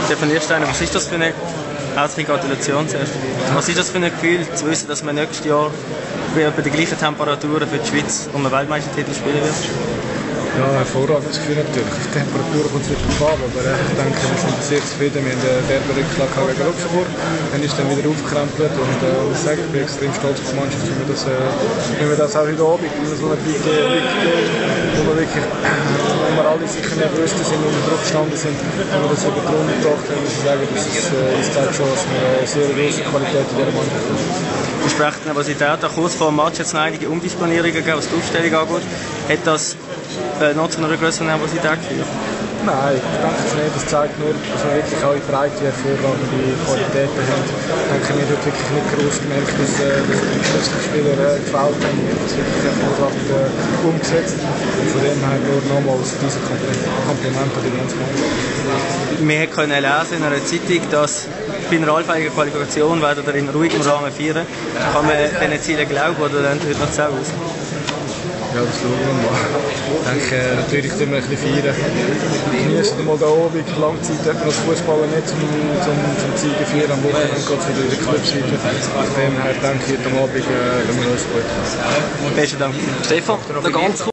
Stefan Lichtsteiner, was ist das für eine herzliche Gratulation zuerst? Was ist das für ein Gefühl, zu wissen, dass man nächstes Jahr bei den gleichen Temperaturen für die Schweiz um einen Weltmeistertitel spielen wird? Ja, hervorragendes Gefühl natürlich. Auf die Temperatur kommt es nicht drauf an, aber ich denke, wir sind sehr zufrieden. Wir haben einen derben Rückschlag gegen Luxemburg, dann ist dann wieder aufgekrempelt und ich sage, ich bin extrem stolz auf die Mannschaft, wie wir das auch heute Abend in so einem Big wo wir alle sicher nervös sind und unter Druck gestanden sind, wenn wir das über die Runde gebracht haben, muss ich sagen, das zeigt schon, dass wir eine sehr große Qualität in dieser Mannschaft haben. Entsprechend Nervosität, auch kurz vor dem Match hat es noch einige Umdisponierungen gegeben, was die Aufstellung angeht. Hat das noch zu einer größeren Nervosität geführt? Nein, ich denke es nicht. Das zeigt nur, dass wir wirklich alle breit wie hervorragende Qualitäten haben. Ich denke, wir haben wirklich nicht groß gemerkt, dass die Schlüsselspieler gefällt haben. Wir haben das wirklich hervorragend umgesetzt. Und von dem her nur nochmals diese Kompliment an die ganze Mannschaft. Wir können lesen in einer Zeitung, dass bei einer allfälligen Qualifikation werden wir in ruhigem Rahmen feiern. Kann man diesen Zielen glauben oder dann wird noch zu aus? Ja, das schauen wir mal. Ich denke, natürlich können wir ein bisschen feiern. Genießen mal da oben. Lange Zeit hat man als Fußballer nicht zum Ziegen feiern. Am Wochenende geht es wieder in der Clubseite. Von dem her denke ich, heute Abend gehen wir uns gut. Besten Dank. Stefan, noch ganz kurz.